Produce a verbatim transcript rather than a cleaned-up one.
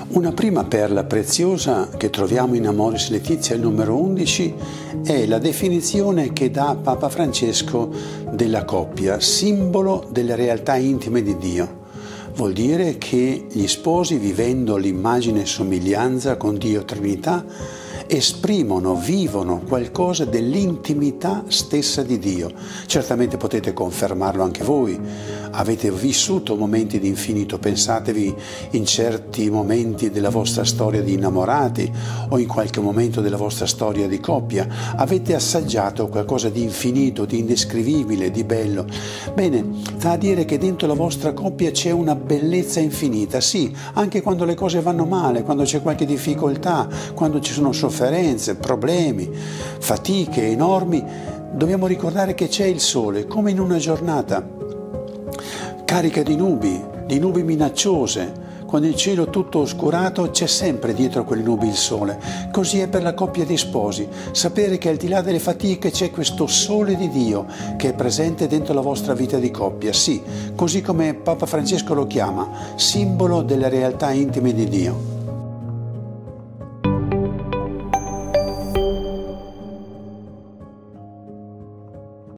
Una prima perla preziosa che troviamo in Amoris Laetitia, il numero undici, è la definizione che dà Papa Francesco della coppia, simbolo delle realtà intime di Dio. Vuol dire che gli sposi, vivendo l'immagine e somiglianza con Dio Trinità, esprimono, vivono qualcosa dell'intimità stessa di Dio. Certamente potete confermarlo anche voi. Avete vissuto momenti di infinito, pensatevi in certi momenti della vostra storia di innamorati o in qualche momento della vostra storia di coppia. Avete assaggiato qualcosa di infinito, di indescrivibile, di bello. Bene, sta a dire che dentro la vostra coppia c'è una bellezza infinita, sì, anche quando le cose vanno male, quando c'è qualche difficoltà, quando ci sono sofferenze, problemi, fatiche enormi, dobbiamo ricordare che c'è il sole, come in una giornata carica di nubi, di nubi minacciose. Quando il cielo è tutto oscurato c'è sempre dietro a quelle nubi il sole. Così è per la coppia di sposi. Sapere che al di là delle fatiche c'è questo sole di Dio che è presente dentro la vostra vita di coppia. Sì, così come Papa Francesco lo chiama, simbolo delle realtà intime di Dio.